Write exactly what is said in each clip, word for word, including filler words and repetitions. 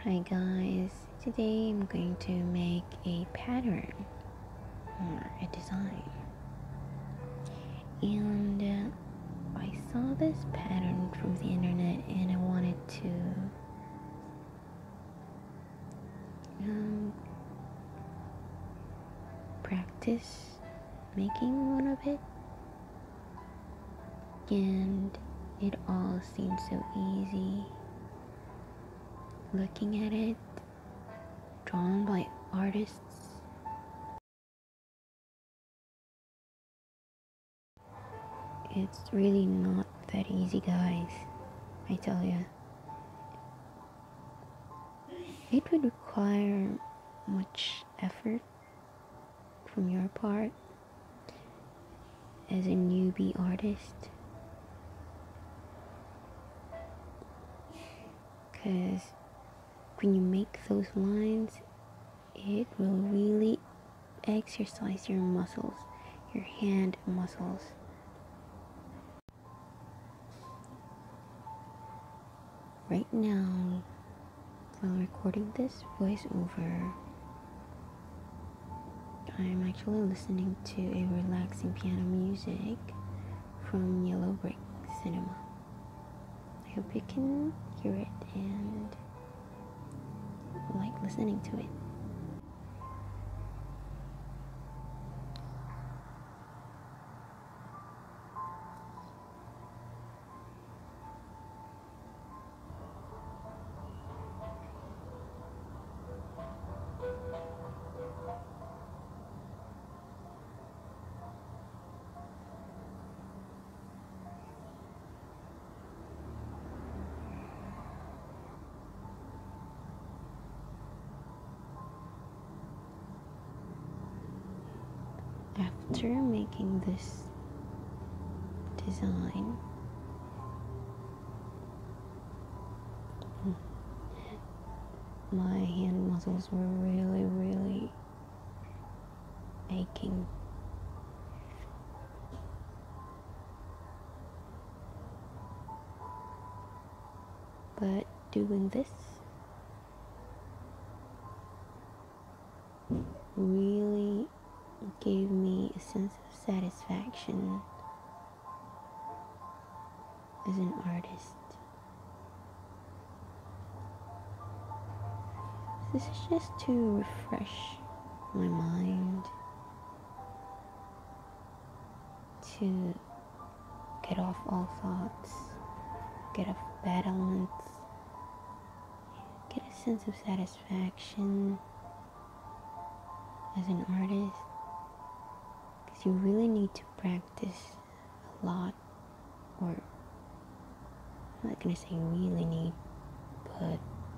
Hi guys, today I'm going to make a pattern or a design, and uh, I saw this pattern from the internet and I wanted to um, practice making one of it, and it all seemed so easy. Looking at it, drawn by artists, it's really not that easy, guys. I tell ya. It would require much effort from your part as a newbie artist, because when you make those lines, it will really exercise your muscles, your hand muscles. Right now, while recording this voiceover, I'm actually listening to a relaxing piano music from Yellow Brick Cinema. I hope you can hear it and like listening to it. After making this design, my hand muscles were really, really aching. But doing this really gave me a sense of satisfaction as an artist. This is just to refresh my mind, to get off all thoughts, get off bad elements, get a sense of satisfaction as an artist, because you really need to practice a lot, or I'm not gonna say really need, but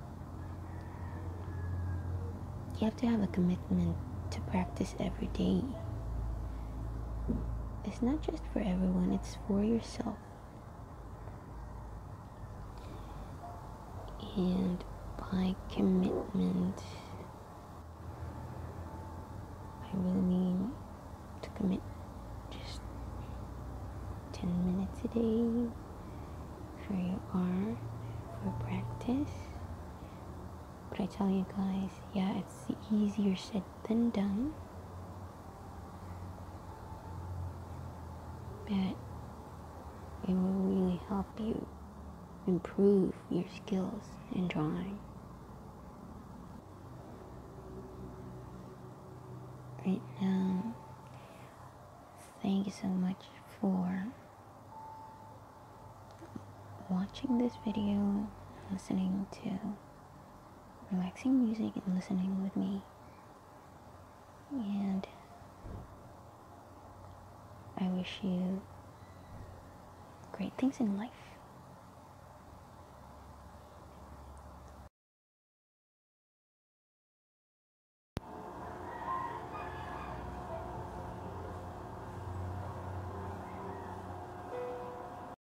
you have to have a commitment to practice every day. It's not just for everyone, it's for yourself. And by commitment, I really mean to commit just ten minutes a day for your art, for practice. But I tell you guys, yeah, it's easier said than done. But it will really help you improve your skills in drawing. Right now, thank you so much for watching this video, listening to relaxing music and listening with me. And I wish you great things in life.